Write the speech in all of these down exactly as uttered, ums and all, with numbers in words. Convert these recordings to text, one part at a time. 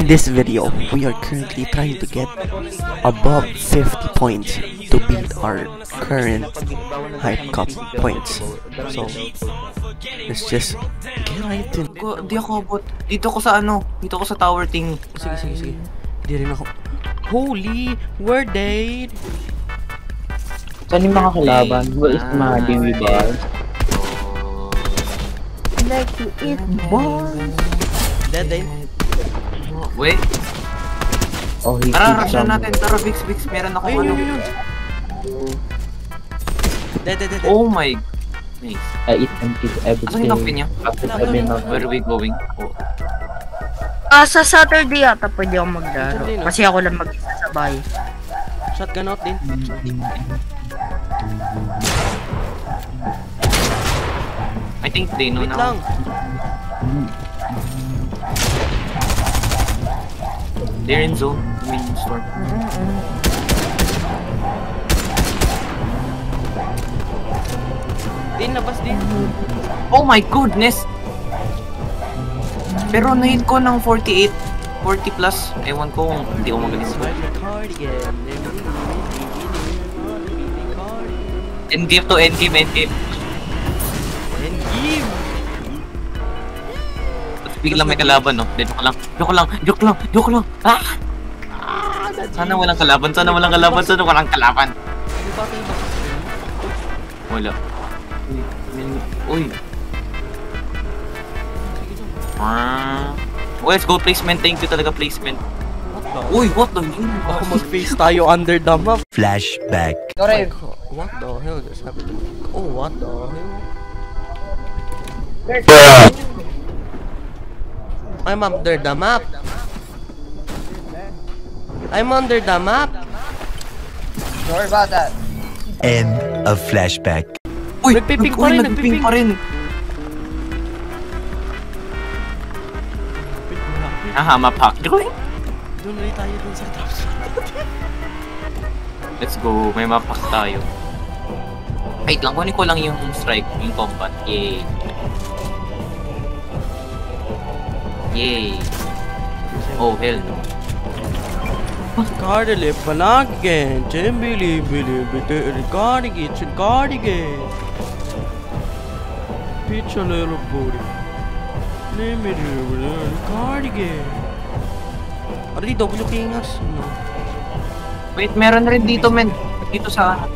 In this video, we are currently trying to get above fifty points to beat our current Hype Cup points. So, let's just get right in. Ko, di ako abot. Dito ko sa ano, dito ko sa tower thing. Sige, sige, sige. Di rin ako. Holy, we're dead. Saan yung mga kalaban? Who is mga Dewey Bar? I like to eat balls. Dead, dead. Wait, Oh, he tara, keeps rush some. na natin. Tara, Vix, Vix. Meron ako Ayun, ano. yun, yun, yun. Dead, dead, dead, dead. Oh my. Nice. I eat and eat Asan everything. yung kape niya? After I've been out. Where are we going? Oh. Ah, sa Saturday yata pwede ako maglaro. Saturday, no? Kasi ako lang mag-isa sa bahay. Shotgun out din. I think they know Wait now. lang. They're in zone. I mean, storm. Din, labas din. Oh my goodness! Pero na-hit ko ng forty-eight, forty plus. Ewan ko kung hindi ako magaling sa endgame to endgame, endgame. Endgame! Tapos biglang may kalaban, no? Joke lang, joke lang, joke lang, joke lang! Ah! Sana walang kalaban, sana walang kalaban, sana walang kalaban! Wala. Uy. Ah. Oh, let's go placement. Thank you talaga placement. Uy, what the hell? Ako mag-face tayo under the map. Flashback. Sorry. What the hell just happened? Oh, what the hell? I'm under the map. I'm under the map. Sorry about that. End of flashback. Uy, Nagpiping pa uy, rin, nagpiping pa rin. Aha, map-hack. Doon ulit tayo dun sa top shot. Let's go, may map-hack tayo. Wait lang, kunin ko lang yung strike, yung combat. Yay. Yay. Oh, hell no. Cardale Panagan, Timbili Billy, Cardigan, Cardigan. Pitch a little booty. Name it Cardigan. Are they double looking us? No. Wait, meron rin dito, men. Dito sa...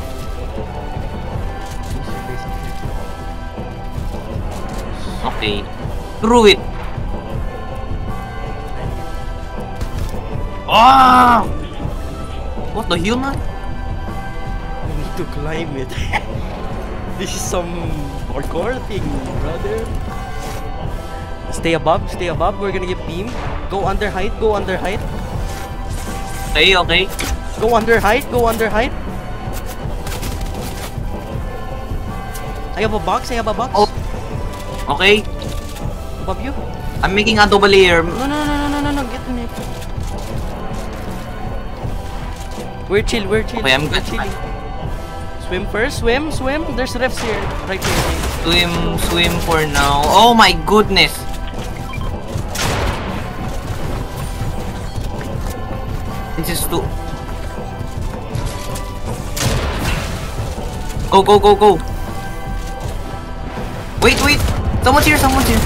Okay. Through it. Ah! What the hell, man? We need to climb it. This is some hardcore thing, brother. Stay above, stay above. We're gonna get beam. Go under height, go under height. Okay, okay. Go under height, go under height. I have a box, I have a box. Oh. Okay. Above you. I'm making a double layer. No, no, no, no, no, no, no, get me. We're chill, we're chill. Okay, I'm we're good. chilling. Swim first, swim, swim. There's refs here, right here. Swim, swim for now. Oh my goodness. This is too... Go, go, go, go. Wait, wait. Someone's here, someone's here.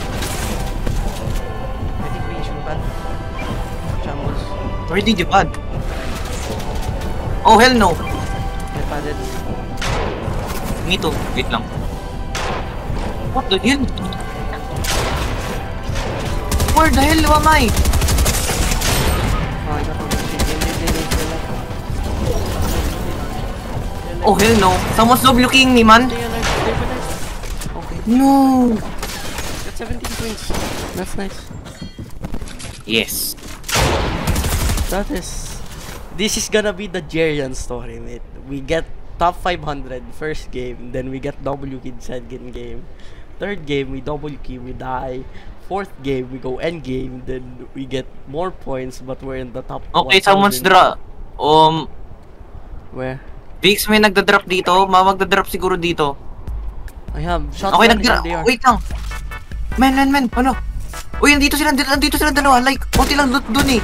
I think we should pad. Shambles. Where did you pad? Oh, hell no. I padded. Me too. Wait lang. What the hell? Where the hell am I? Oh, I got over shit. Din, din, din, din, din. Oh, hell no. Someone's looking me, man. Stay alive, stay alive. Okay. No. Got seventeen points. That's nice. Yes. That is... This is gonna be the Jerian story, mate. We get top five hundred first game, then we get W kid second game. Third game, we W key, we die. Fourth game, we go end game, then we get more points, but we're in the top Okay, one thousand. someone's drop. Um, Where? Vix, may nagda-drop dito. Ma, magda-drop siguro dito. I have shotgun. Okay, and nagda-drop. they are- Wait lang. Men, men, men. Ano? Uy, nandito sila, nandito, nandito sila dalawa. Like, konti lang loot dun eh.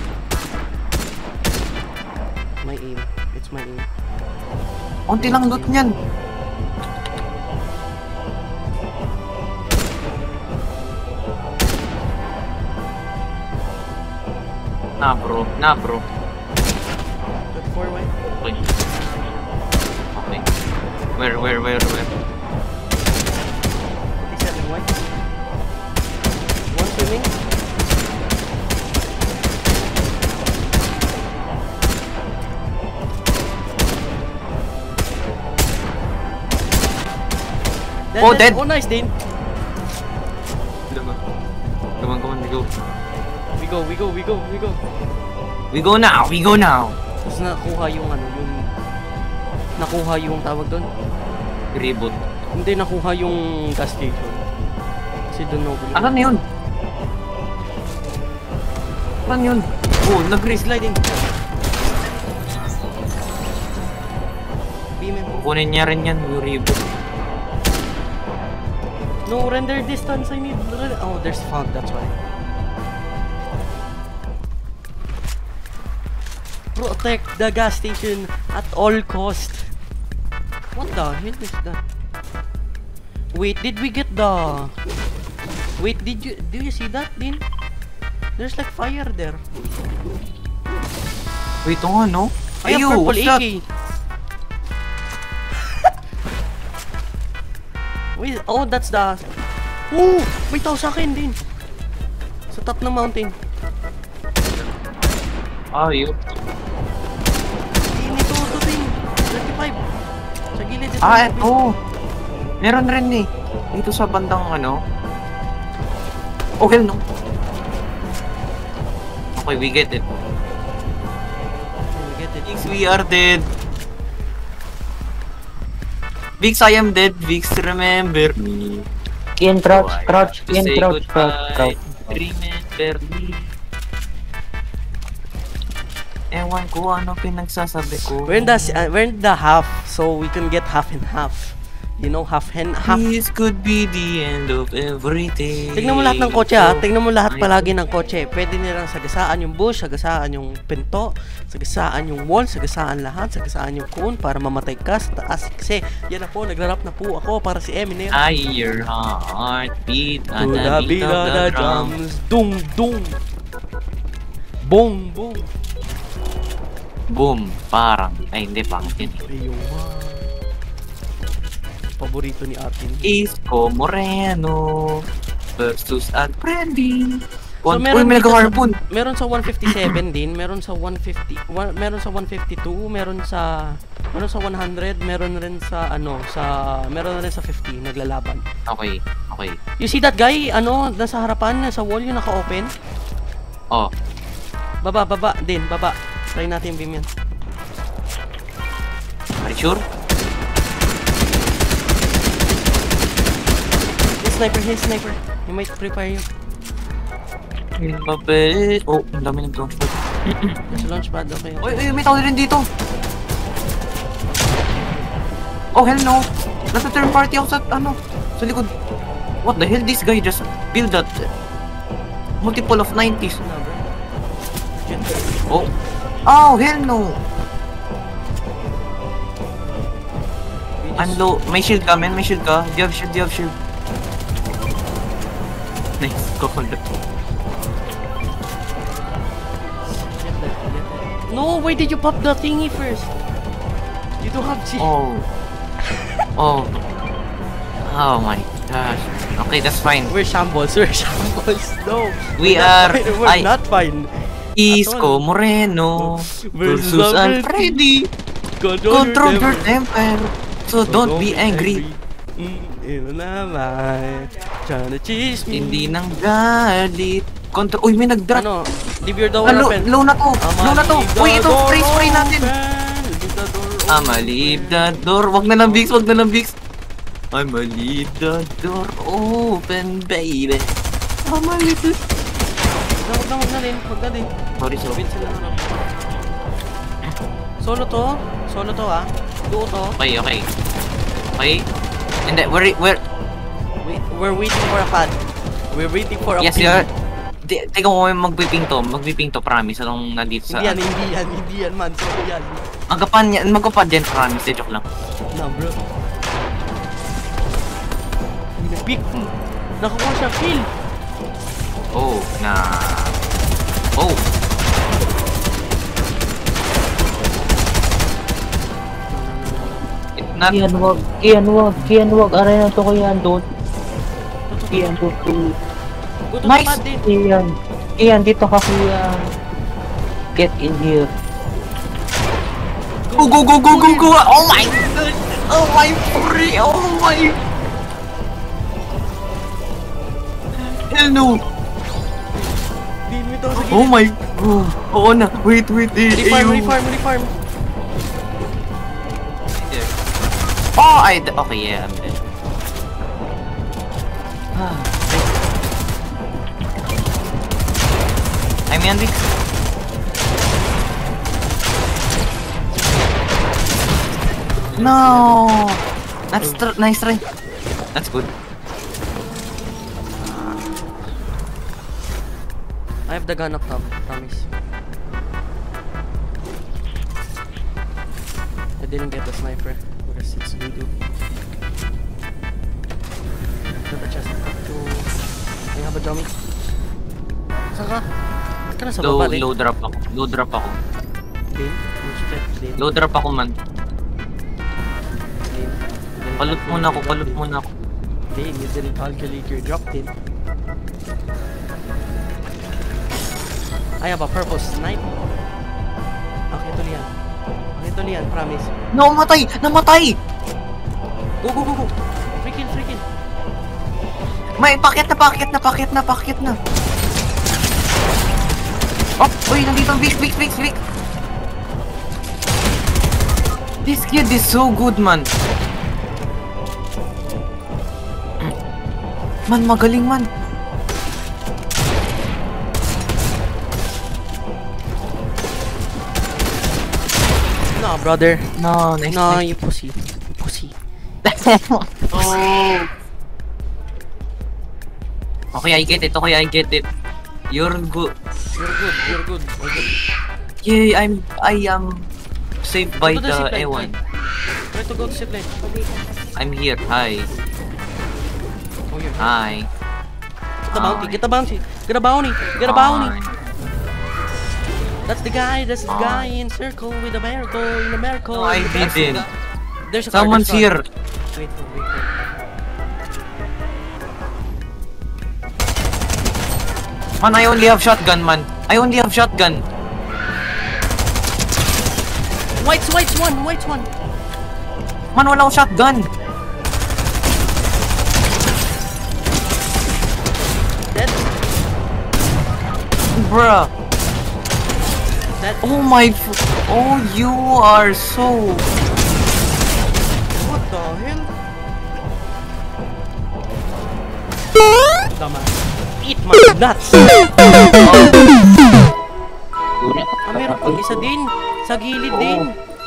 My aim. It's my aim. Konti lang loot niyan. Na bro, na bro. Good four way. Okay. Okay. Where, where, where, where? forty-seven white. One swimming. Dead, Oh, dead. Oh, nice, Dane. Come on, come on, come on, we go. We go, we go, we go, we go. We go now, we go now. Tapos nakuha yung ano, yung... Nakuha yung tawag doon. Reboot. Hindi nakuha yung gas station. Kasi doon ako. Asan na yun? Asan yun? Oh, nag-race. Sliding. Beam him. Kukunin niya rin yan, yung reboot. No, render distance. I need... Oh, there's fog. That's why. Protect the gas station at all cost. What the hell is that? Wait, did we get the... Wait, did you... Do you see that, Din? There's like fire there. Wait, oh, no? I have Ayo, purple what's A that? K. Wait, oh, that's the... Oh! May tao sa akin din. Sa top ng mountain. Ah, yun. Din ito, ito din. thirty-five. Sa gilid ito. Ah, eto. Meron rin eh. Dito sa bandang ano. Oh, hell no. Okay, we get it. We get it. Vix, we are dead. Vix, I am dead. Vix, remember me. Ian, crouch, Oh, I crouch, have to Ian, say crouch, crouch, goodbye. crouch. Remember me. Ewan ko ano pinagsasabi ko. We're in the, uh, we're in the half, so we can get half and half. You know, half and half. This could be the end of everything. Tingnan mo lahat ng kotse ha. Tingnan mo lahat Ay, palagi ng kotse. Pwede nilang sagasaan yung bush, sagasaan yung pinto, sagasaan yung wall, sagasaan lahat, sagasaan yung cone para mamatay ka sa taas. Kasi yan na po, nagrarap na po ako para si Eminem. I hear heartbeat at To the the beat beat of of the the drum. drums. Dung, dung. Boom, boom. Boom. Parang. Ay, hindi. Pangit yun. Ayun, wow. Paborito ni atin. Isko Moreno versus Alfrendi. So, Uy, meron may dito sa- nag-harpoon. Meron sa one fifty-seven din, meron sa one fifty, one, meron sa one fifty-two, meron sa meron sa one hundred, meron rin sa ano, sa meron rin sa fifty naglalaban. Okay, okay. You see that guy, ano, nasa harapan, nasa wall yung naka-open? Oh, Baba, baba din, baba. Try natin beam yan. are you sure? His sniper, his sniper. He might prepare you. Mbappe. Oh, ang dami ng drone. There's a launch pad, okay. Uy, uy, may tao rin dito. Oh, hell no. Nasa third party ako sa, ano, sa likod. What the hell? This guy just build that multiple of nineties. Na, bro. Jet. Oh. Oh, hell no. We I'm just- low. May shield ka, man. May shield ka. Do you have shield? Do you have shield? Nice. Go on that. Get that, get that. No, why did you pop the thingy first? You don't have G. Oh. Oh. Oh my gosh. Okay, that's fine. We're shambles, we're shambles. No. We we're not are- fine, We're I- not fine. Isko Moreno Versus versus Alfredo. Alfredi. Control your temper. So don't be angry. Mm, yun naman. Tryna cheese me. Hindi nang galit. Control. Uy, may nag-drop. Ano? Leave your door Ah, low, open. low na to. Low na to. Uy, ito. Spray spray natin. Leave the door open. I'ma leave the door. Wag na lang, Vix. Wag na lang, Vix. I'ma leave the door open, baby. I'ma leave the... Huwag na, huwag na din. Huwag na din. Sorry, sorry. Wait sila na. Solo to. Solo to ah. Duo to. Okay, okay. Okay. And then, we're, we're... Wait, we're waiting for a pad. We're waiting for a Yes, pin. you're... te- teka ko magpiping to, magpiping to, promise, anong nandito sa... Hindi yan, hindi yan, hindi yan man. Sorry yan. Magapan yan, magpapad yan, promise, eh, joke lang. Na bro. Pick. Nakuha siya, kill. Oh, na... Oh! It's not... Kian, wag. Kian, wag. Kian, wag. Aray na to ko yan, don't. Kian, don't. Go to Nice. the pad din. Kian. Kian, dito ka, Kian. Get in here. Go, go, go, go, go, go! Oh my god! Oh my free! Oh my... Hell no! Din mo ito sa Oh gilid. my... Oh, oo na. Wait, wait, eh. Refarm, ayun. refarm, refarm. Oh, I... d- Okay, yeah, I'm dead. Ah, I'm Yandic. No! That's tr- nice try. That's good. I have the gun up top, promise. I didn't get the sniper because it's voodoo. Got a chest to... I have a dummy. Saan ka? Ba't ka na sa Low, baba din? low drop ako. Low drop ako. Din? No step, din. Low drop ako, man. Din. Din. Palut muna ako, palut muna ako. Din, you didn't calculate your drop, din. I have a purple snipe. Okay, tuloy yan. Okay, tuloy yan, promise. No, matay! Namatay! Go, go, go, go! Free kill, free kill. May paket na, paket na, paket na, paket na. Oh, uy, nandito ang Vic, Vic, Vic, Vic. This kid is so good, man. Man, magaling, man. No, brother. No, nice. No, nice. you pussy. You pussy. Oh. Okay, I get it. Okay, I get it. You're good. You're good, you're good. You're good. Yay, I'm, I am saved by Go to the the zipline, Ewan. Try to go to zipline. I'm here. Hi. Oh, you're here. Hi. Get the bounty, Hi. get the bounty. Get a bounty. Get a bounty. That's the guy, that's the guy in circle with a miracle, in a miracle. No, I That's the didn't. guy. There's a car, Someone's there's a car. here. Wait for, wait for. Man, I only have shotgun, man. I only have shotgun. Whites, whites one, whites one. Man, wala akong shotgun. Dead, Bruh. dead. Oh my... f- Oh, you are so... What the hell? Tama. Eat my nuts! Ah, meron pang isa din. Sa gilid din.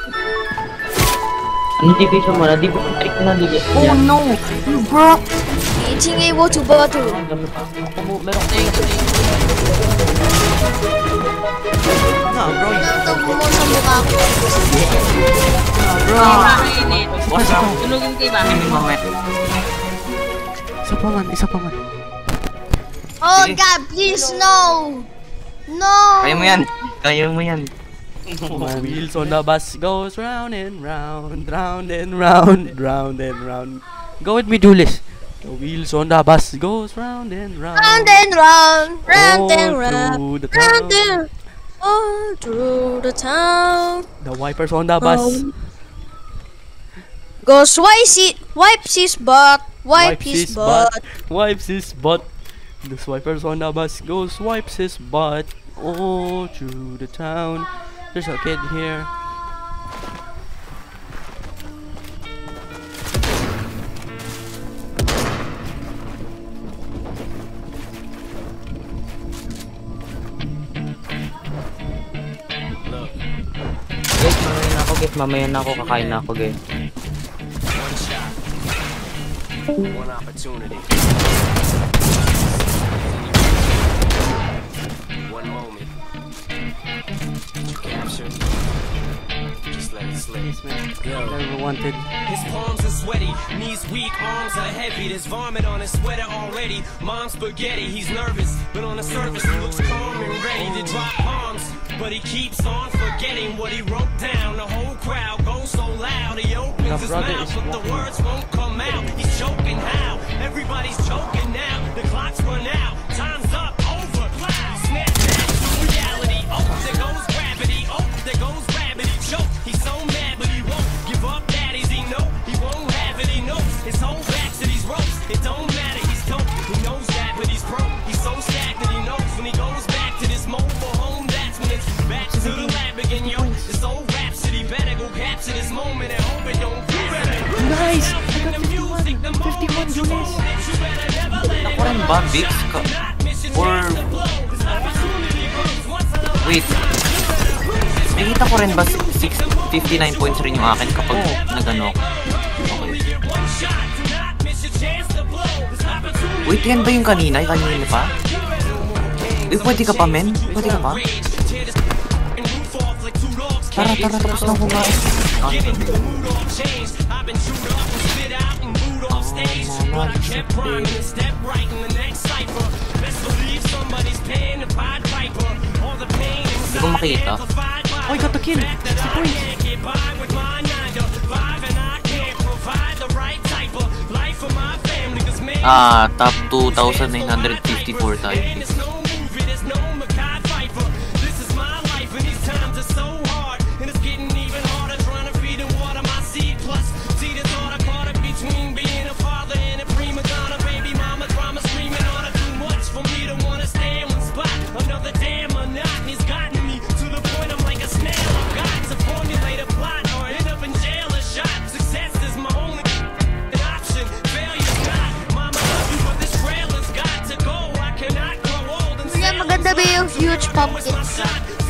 Ano division mo na? Di ba trick na division Oh yan? no! Bro! 已经 able to battle. No, bro. Ito mo sa mukha ko. Bro! What's wrong? Tulugin kayo ba? Give me a moment. Isa pa man, isa pa man. Oh Sige. God, please no! No! Kaya mo yan. Kaya mo yan. My wheels on the bus goes round and round, round and round, round and round. Go with me, Julius. The wheels on the bus goes round and round. Round and round, round and all round, through the round town. and all through the town. The wipers on the bus. Goes wipes it, wipes his butt, wipe his butt. Wipes his butt. The swipers on the bus goes wipes his butt all through the town. There's a kid here. Guys, mamaya na ako guys. Mamaya na ako. Kakain na ako guys. please, man. Never wanted. His palms are sweaty, knees weak, arms are heavy. There's vomit on his sweater already. Mom's spaghetti, he's nervous, but on the surface he looks calm and ready to drop bombs. But he keeps on forgetting what he wrote down. The whole crowd goes so loud, he opens his mouth, but the words won't come out. He's choking how? Everybody's choking now. The clock's run out, time's up, over. Snap back to reality. Oh, there goes gravity. Oh, there goes gravity. Choke. He's so mad, but he won't give up. Daddies, he know he won't have it. He knows his whole back to these ropes. It don't matter. He's dope. He knows that, but he's broke. He's so stacked that he knows when he goes back to this mobile home. That's when it's back to the lab again, yo. This old rhapsody better go capture this moment and hope it don't. Nice! I got fifty-one! fifty-one, Junes! Ako rin ba, Vix? Ka- or... Wait. Nakita ko rin ba six fifty-nine points rin yung akin kapag nag-ano? Okay. Wait, yan ba yung kanina? Yung kanina pa? Eh, pwede ka pa, men? Pwede ka pa? Tara, tara, tapos na kumain. Ah, hindi ko makita. Oh, I got the kill! sixty points! Ah, top two thousand nine hundred fifty-four tayo. Maganda ba yung huge pumpkin?